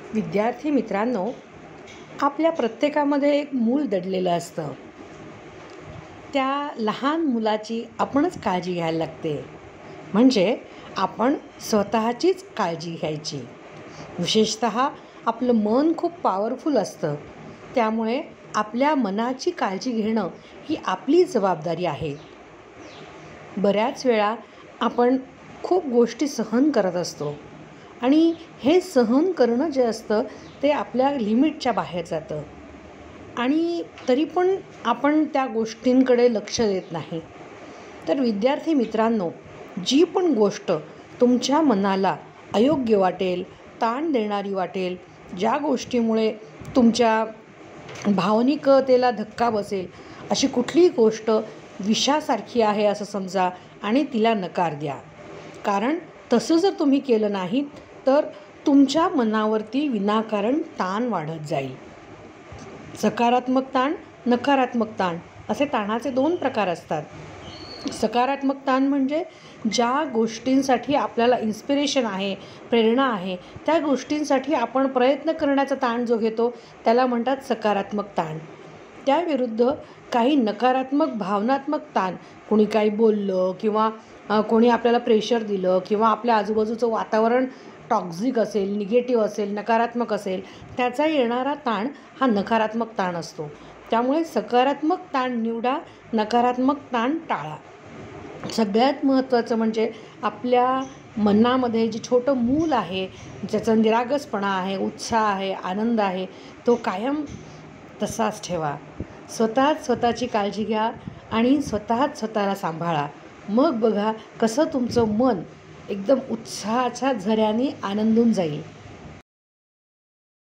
विद्यार्थी मित्रांनो, आपल्या प्रत्येकामध्ये एक मूल दडलेलं असतं. त्या लहान मुलाची आपणच काळजी घ्यायला लागते. म्हणजे आपण स्वतःचीच काळजी घ्यायची. विशेषतः आपलं मन खूप पॉवरफुल असतं. त्यामुळे आपल्या मनाची काळजी घेणं ही आपली जबाबदारी आहे. बऱ्याच वेळा आपण खूप गोष्टी सहन करत असतो आणि हे सहन करणं जे असतं ते आपल्या लिमिटच्या बाहेर जातं आणि तरी पण आपण त्या गोष्टींकडे लक्ष देत नाही. तर विद्यार्थी मित्रांनो, जी पण गोष्ट तुमच्या मनाला अयोग्य वाटेल, ताण देणारी वाटेल, ज्या गोष्टीमुळे तुमच्या भावनिकतेला धक्का बसेल, अशी कुठलीही गोष्ट विषासारखी आहे असं समजा आणि तिला नकार द्या. कारण तसं जर तुम्ही केलं नाही तर तुमच्या मनावरती विनाकारण ताण वाढत जाईल. सकारात्मक ताण, नकारात्मक ताण असे ताणाचे 2 प्रकार असतात. सकारात्मक ताण म्हणजे ज्या गोष्टींसाठी आपल्याला इन्स्पिरेशन आहे, प्रेरणा आहे, त्या गोष्टींसाठी आपण प्रयत्न करण्याचा ताण जो घेतो त्याला म्हणतात सकारात्मक ताण. त्याविरुद्ध काही नकारात्मक भावनात्मक ताण, कोणी काही बोललं किंवा कोणी आपल्याला प्रेशर दिलं किंवा आपल्या आजूबाजूचं वातावरण टॉक्झिक असेल, निगेटिव्ह असेल, नकारात्मक असेल, त्याचा येणारा ताण हा नकारात्मक ताण असतो. त्यामुळे सकारात्मक ताण निवडा, नकारात्मक ताण टाळा. सगळ्यात महत्त्वाचं म्हणजे आपल्या मनामध्ये जे छोटं मूल आहे, ज्याचा निरागसपणा आहे, उत्साह आहे, आनंद आहे, तो कायम तसाच ठेवा. स्वतःची काळजी घ्या आणि स्वतःला सांभाळा. मग बघा कसं तुमचं मन एकदम उत्साहाच्या झऱ्याने आनंदून जाईल.